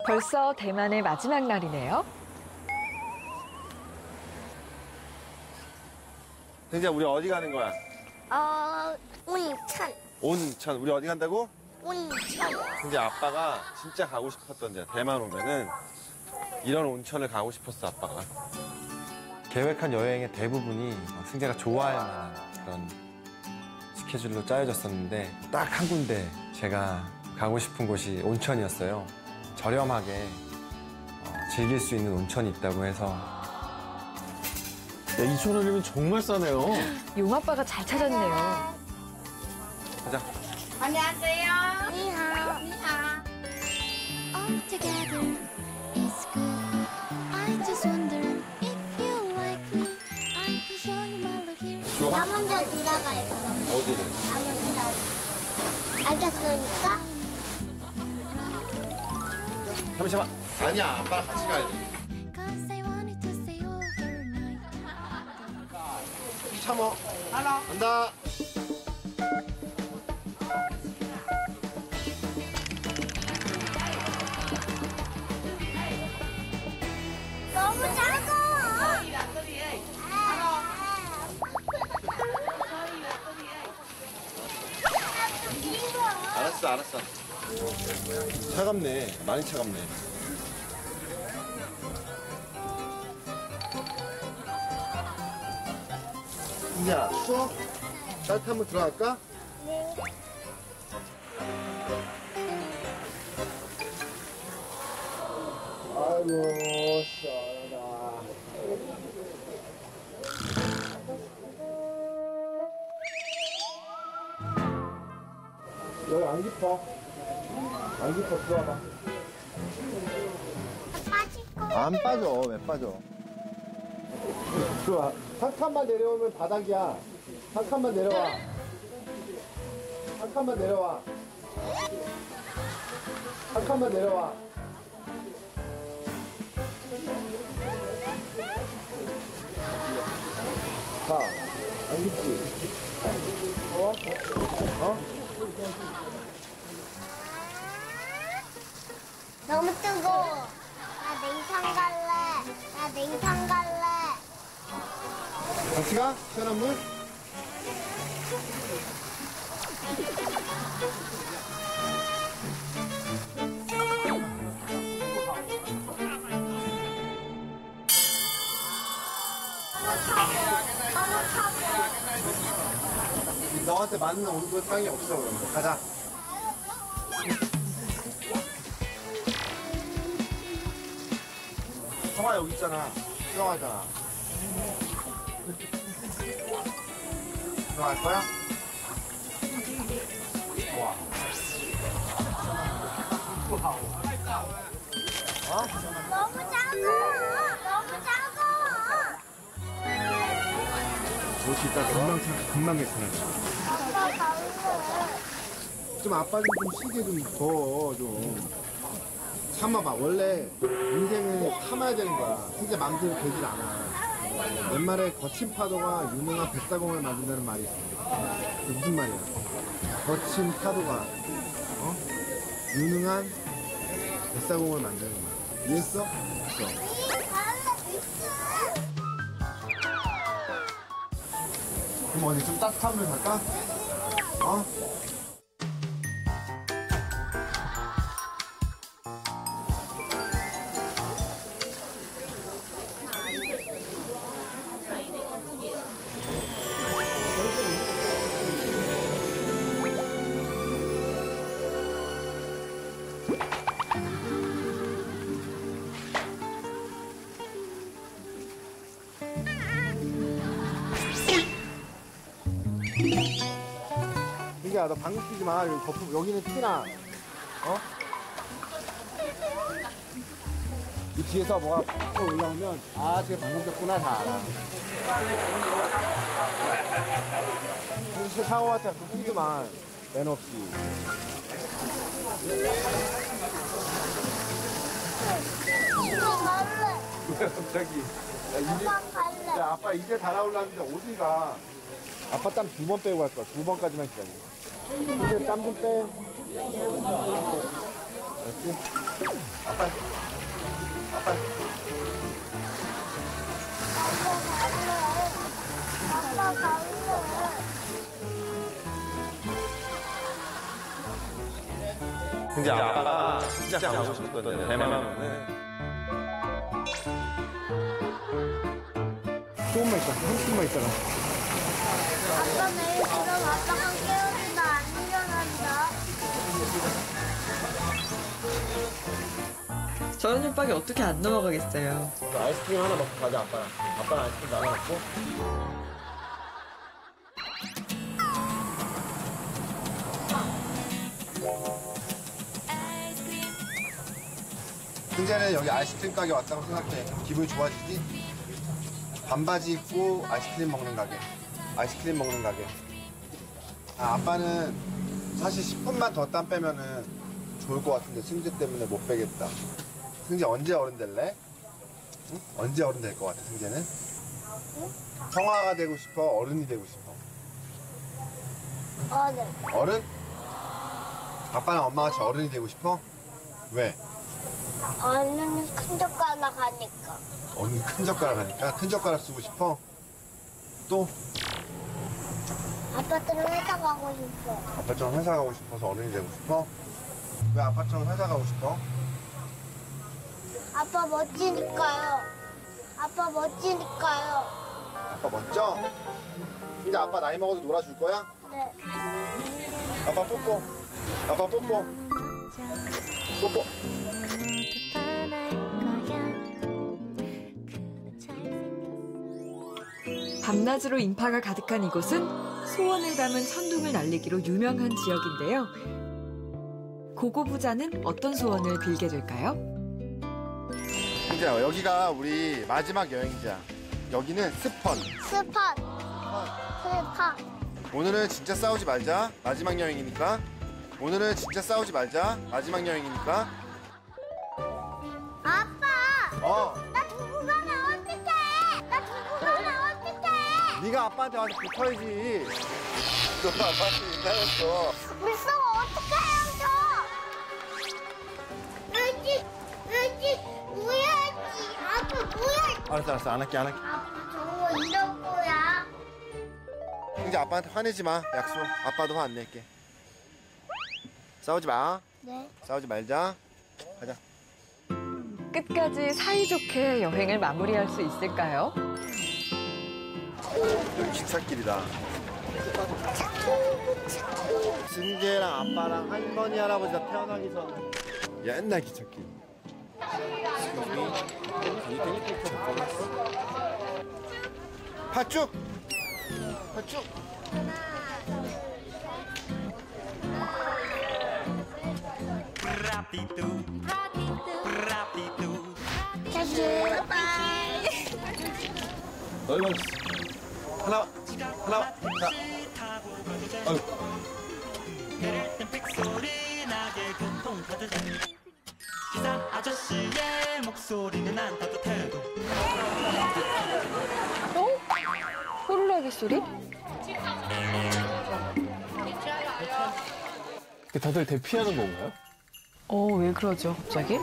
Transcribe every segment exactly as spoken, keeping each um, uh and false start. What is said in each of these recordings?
벌써 대만의 마지막 날이네요. 승지야, 우리 어디 가는 거야? 어, 온천. 온천. 우리 어디 간다고? 온천. 승지 아빠가 진짜 가고 싶었던 데야. 대만 오면은 이런 온천을 가고 싶었어, 아빠가. 계획한 여행의 대부분이 승재가 좋아할 만한 그런 스케줄로 짜여졌었는데 딱 한 군데 제가 가고 싶은 곳이 온천이었어요. 저렴하게 어, 즐길 수 있는 온천이 있다고 해서. 야, 이천 원이면 정말 싸네요. 용아빠가 잘 찾았네요. 가자. 안녕하세요. 니하. 니하. All together is good. I just wonder if you like me. I can show you my look here. 나 먼저 들어가요. 어디를? 나 먼저. 알겠으니까? 잠시만. 아니야, 아빠랑 같이 가야지. Cause I wanted to stay overnight. 참어. 간다. 너무 작아. 알았어, 알았어. 차갑네. 많이 차갑네. 승지야, 추워? 따뜻한 물 들어갈까? 네. 아이고, 시원하다. 여기 안 깊어. 안 깊어, 들어와봐. 빠질 거. 안 빠져, 왜 빠져? 들어와. 한 칸만 내려오면 바닥이야. 한 칸만 내려와. 한 칸만 내려와. 한 칸만 내려와. 자, 안 깊지? 어? 어? 너무 뜨거워. 나 냉탕 갈래. 나 냉탕 갈래. 같이 가? 시원한 물? 너한테 맞는 온도 땅이 없어, 그러면. 가자. 성아 여기 있잖아. 수영하잖아. 들어갈 거야? 좋아. 어? 너무 작아. 너무 작아. 옷이 이따 금방, 차- 금방 괜찮아져. 아빠 갈래. 좀 아빠 좀 쉬게 좀 더, 좀. 참아봐. 원래 인생을 참아야 되는 거야. 진짜 맘대로 되질 않아. 옛말에 거친 파도가 유능한 뱃사공을 만든다는 말이 있어. 그게 무슨 말이야? 거친 파도가 어? 유능한 뱃사공을 만드는 거야. 이해했어? 있어. 그럼 어디 좀 따뜻한 물 갈까? 어? 야, 너 방귀 끼지 마. 여기 거품, 여기는 티나. 어? 이 뒤에서 뭐가 팍 올라오면, 아, 쟤 방귀 꼈구나, 다 알아. 진짜 상호 같아. 그 끼지만. 매너 없이. 아빠 갈래. 왜 갑자기? 야, 이제, 아빠 갈래. 야, 아빠 이제 달아올랐는데 어디 가? 아빠 땀 두 번 빼고 갈 거야. 두 번까지만 기다려. 이제 땀 좀 빼. 알았지? 아빠. 아빠. 아빠 갈래. 근데 아빠가 진짜 가고 싶었거든요. 대만은. 조금만 있다. 한숨만 있다가. 아빠 매일 그럼 아빠가 깨우는데 안 일어난다. 저런 협박이 어떻게 안 넘어가겠어요. 아이스크림 하나 먹고 가자, 아빠랑. 아빠랑 아이스크림 나눠 먹고. 승재는 여기 아이스크림 가게 왔다고 생각해. 기분이 좋아지지? 반바지 입고 아이스크림 먹는 가게. 아이스크림 먹는 가게. 아, 아빠는 사실 십 분만 더 땀 빼면은 좋을 것 같은데 승재 때문에 못 빼겠다. 승재 언제 어른 될래? 응? 언제 어른 될 것 같아, 승재는? 성화가 되고 싶어? 어른이 되고 싶어? 어른. 어른? 아빠랑 엄마같이 어른이 되고 싶어? 왜? 어른은 큰 젓가락 가니까. 어른 큰 젓가락 하니까 큰 젓가락 쓰고 싶어? 또? 아빠들은 회사 가고 싶어. 아빠처럼 회사 가고 싶어서 어른이 되고 싶어? 왜 아빠처럼 회사 가고 싶어? 아빠 멋지니까요. 아빠 멋지니까요. 아빠 멋져? 이제 아빠 나이 먹어도 놀아줄 거야? 네. 아빠 뽀뽀. 아빠 뽀뽀. 뽀뽀. 밤낮으로 인파가 가득한 이곳은 소원을 담은 천둥을 날리기로 유명한 지역인데요. 고고부자는 어떤 소원을 빌게 될까요? 이제 여기가 우리 마지막 여행지야. 여기는 스펀. 스팟. 스팟. 오늘은 진짜 싸우지 말자. 마지막 여행이니까. 오늘은 진짜 싸우지 말자. 마지막 여행이니까. 아빠! 어. 나 두고 가면 어떡해! 나 두고 가면 어떡해! 네가 아빠한테 와서 붙어야지. 너 아빠한테 인사했어. 우리 싸워 어떡해, 형 왜지? 왜지? 뭐야지? 아빠 뭐야? 알았어, 알았어. 안 할게, 안 할게. 아빠 저거 이럴 거야? 이제 아빠한테 화내지 마. 약속. 아빠도 화 안 낼게. 싸우지 마. 네. 싸우지 말자. 가자. 끝까지 사이좋게 여행을 마무리할 수 있을까요? 여기 기찻길이다. 승재랑 아빠랑 할머니 할아버지가 태어나기 전에 옛날 기찻길. 팥죽! 팥죽! 자주 바이. 얼마 하나, 하나, 자. 아유. 기사 아저씨의 목소리는 난 따뜻해도 어? 호루라기 소리? 다들 대피하는 건가요? 어, 왜 그러죠, 갑자기?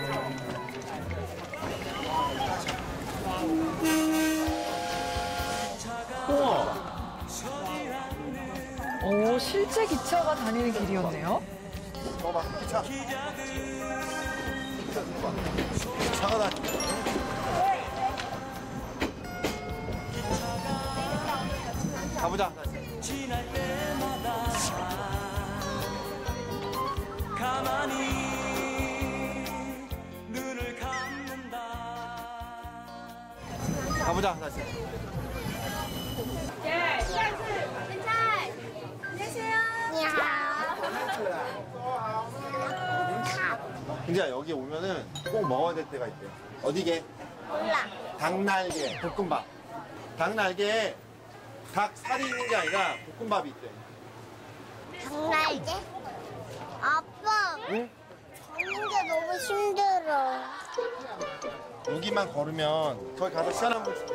우와. 오, 실제 기차가 다니는 길이었네요. 봐봐, 기차. 차가 나. 가보자. 지날 때마다 가만히 눈을 감는다. 가보자, 다시. 근데 여기 오면은 꼭 먹어야 될 때가 있대. 어디게? 몰라. 닭날개, 볶음밥. 닭날개에 닭 살이 있는 게 아니라 볶음밥이 있대. 장날개? 아빠, 응? 걷는 게 너무 힘들어. 여기만 걸으면 거기 가서 시간 한번 줄게.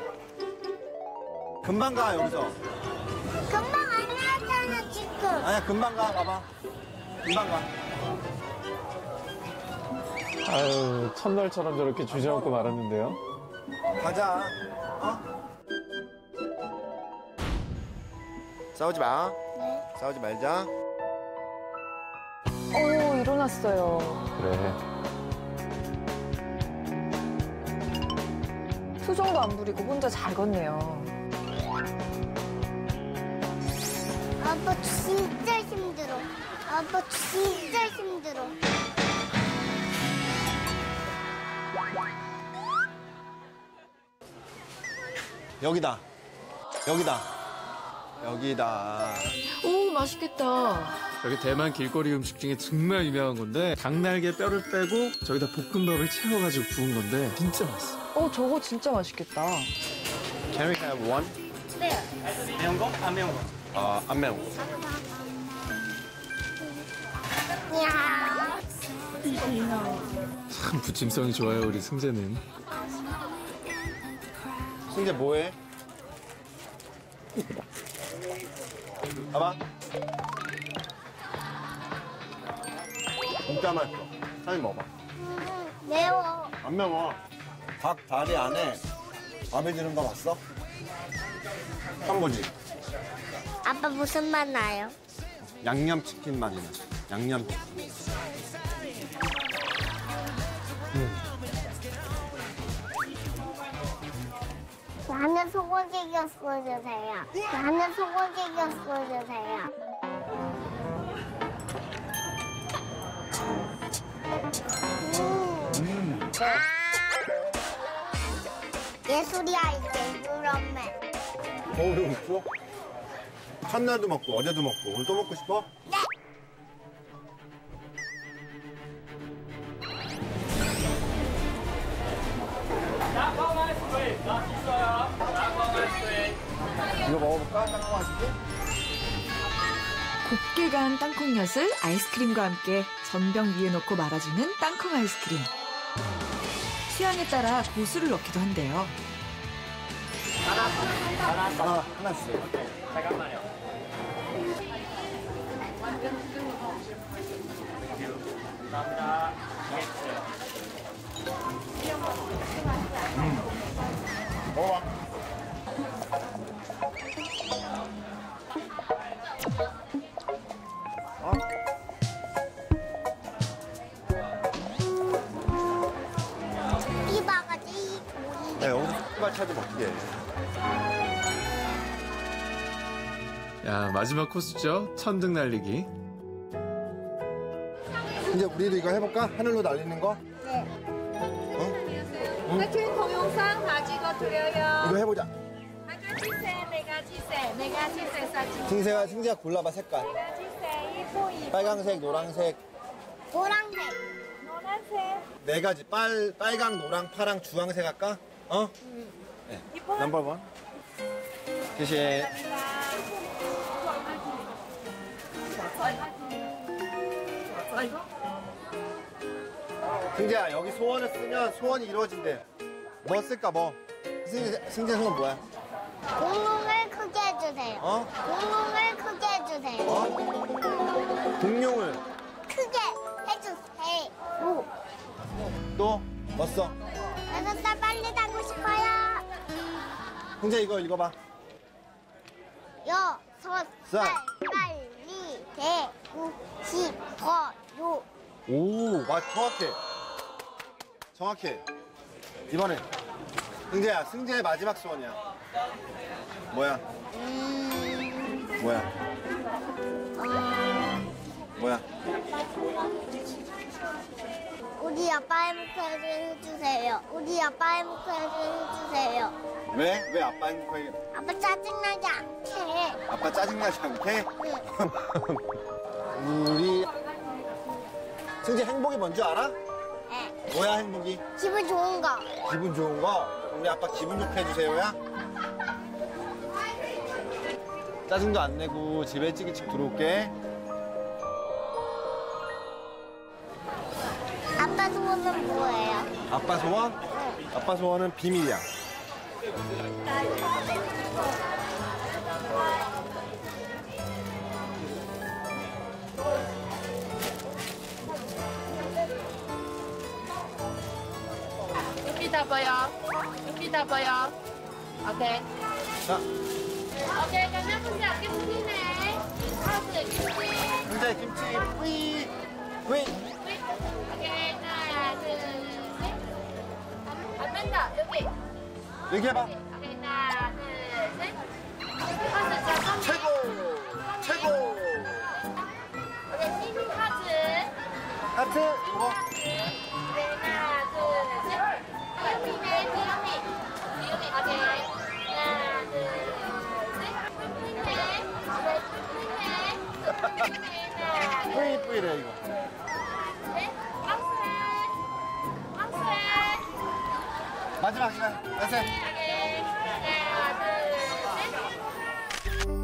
금방 가, 여기서. 금방 안 나왔잖아, 지금. 아니야, 금방 가, 봐봐. 금방 가. 아유, 첫날처럼 저렇게 주저앉고 말았는데요. 가자. 어? 싸우지 마. 네. 싸우지 말자. 오, 일어났어요. 그래. 표정도 안 부리고 혼자 잘 걷네요. 아빠 진짜 힘들어. 아빠 진짜 힘들어. 여기다. 여기다. 여기다. 오, 맛있겠다. 여기 대만 길거리 음식 중에 정말 유명한 건데 닭날개 뼈를 빼고 저기다 볶음밥을 채워가지고 구운 건데 진짜 맛있어. 어, 저거 진짜 맛있겠다. Can we have one? 네. 매운 거? 안 매운 거? 아, 안 매운 거. 야. 참 부침성이 좋아요 우리 승재는. 승재 뭐해? 봐봐. 진짜 맛있어. 사진 먹어봐. 음, 매워. 안 매워. 닭 다리 안에 밥에 드는 거 봤어? 처음 보지? 아빠 무슨 맛 나요? 양념치킨 맛이 나. 양념치킨. 나는 소고기 육수 주세요. 나는 소고기 육수 주세요. 음. 아. 예술이야 이게 유럽맨. 서울에 있어? 첫날도 먹고 어제도 먹고 오늘 또 먹고 싶어? 네. 이거 먹어볼까? 땅콩 맛있게? 곱게 간 땅콩엿을 아이스크림과 함께 전병 위에 넣고 말아주는 땅콩 아이스크림. 취향에 따라 고수를 넣기도 한대요. 하나, 하나씩. 음. 먹어봐. 어? 이 바가지 돌이. 야, 여기서 숟갈 차도 먹게. 야 마지막 코스죠. 천둥 날리기. 이제 우리도 이거 해볼까? 하늘로 날리는 거? 네. 어? 같은 동영상 가지고 드려요. 이거 해보자. 한 가지 세, 네 가지 세, 네 가지 세 사진. 승재가, 승재가 골라봐, 색깔. 네 가지 세, 이뻐 이뻐. 빨강색, 노란색, 노란색. 노란색. 네 가지. 빨, 빨강, 노랑, 파랑, 주황색 할까? 어? 네. 넘버 원. 대신. 승재야, 여기 소원을 쓰면 소원이 이루어진대. 뭐 쓸까, 뭐? 승재, 승재 소원 뭐야? 공룡을 크게 해주세요. 어? 공룡을 크게 해주세요. 어? 공룡을. 크게 해주세요. 또? 뭐 써? 여섯 살 빨리 가고 싶어요. 승재 이거 읽어봐. 여섯 살 빨리 되고 싶어요. 오, 맞, 정확해. 정확해. 이번에. 승재야, 승재의 마지막 소원이야. 뭐야? 음, 뭐야? 어, 뭐야? 우리 아빠 행복하게 해주세요. 우리 아빠 행복하게 해주세요. 왜? 왜 아빠 행복하게? 아빠 짜증나지 않게. 아빠 짜증나지 않게? 응. 우리 승재 행복이 뭔지 알아? 네. 뭐야 행복이? 기분 좋은 거. 기분 좋은 거? 우리 아빠 기분 좋게 해주세요야? 짜증도 안 내고 집에 일찍 일찍 들어올게. 아빠 소원은 뭐예요? 아빠 소원? 아빠 소원은 비밀이야. 여기 다 보여. 여기 다 보여. 오케이. 자, 오케이, 그러면 혼자 아껴 쓰시네. 하트, 김치. 문제 김치 뿌이 뿌이. 오케이, 하나, 둘, 셋. 안 된다, 여기. 여기 해봐. 오케이, 하나, 둘, 셋. 하트, 잠깐만. 최고 최고. 오케이, 시민 하트. 하트 이거. 하나, 둘, 셋. 귀요미네, 귀요미. 귀요미, 오케이. 하나, 둘, 셋. 귀요미네. 그래, 귀요미네. 뿌이 뿌이래 이거. 네, 박수해. 박수해. 마지막 시간. 됐어. 오케이. 하나, 둘, 셋.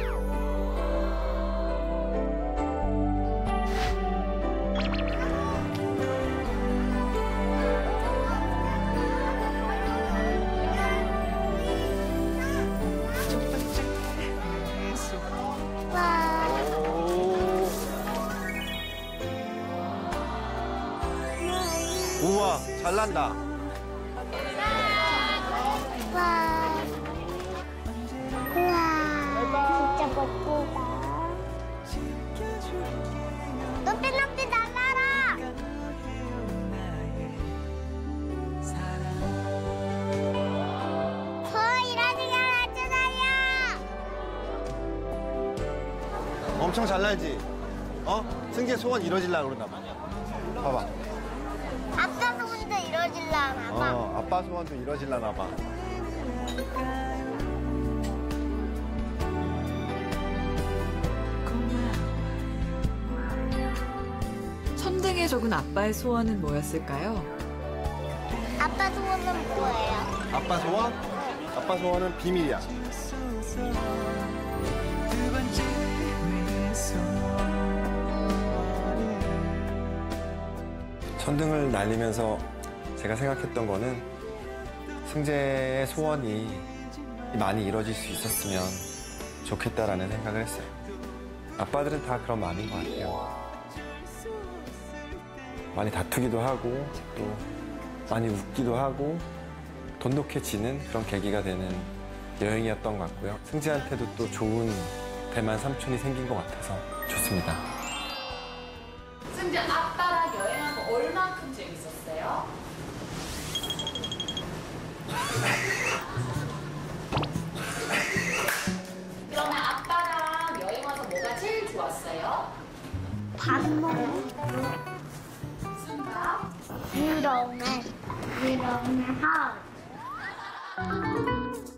우와 잘난다. 와. 우와. 진짜 멋지다. 높이 높이 날아라. 더 이러지가 아주 날려. 엄청 잘 날지? 어? 승재 소원 이뤄질라 그러나 봐. 봐봐. 아빠 소원도 이루어질라나 봐. 어, 아빠 소원도 이뤄질라나 봐. 천등에 적은 아빠의 소원은 뭐였을까요? 아빠 소원은 뭐예요? 아빠 소원? 아빠 소원은 비밀이야. 천등을 날리면서 제가 생각했던 거는 승재의 소원이 많이 이루어질 수 있었으면 좋겠다라는 생각을 했어요. 아빠들은 다 그런 마음인 것 같아요. 많이 다투기도 하고 또 많이 웃기도 하고 돈독해지는 그런 계기가 되는 여행이었던 것 같고요. 승재한테도 또 좋은 대만 삼촌이 생긴 것 같아서 좋습니다. 승재 아빠랑 여행한 거 얼만큼 재밌었어요? 그러면 아빠랑 여행 와서 뭐가 제일 좋았어요? 밥 먹는 승가? 유럽에 유럽에 하우.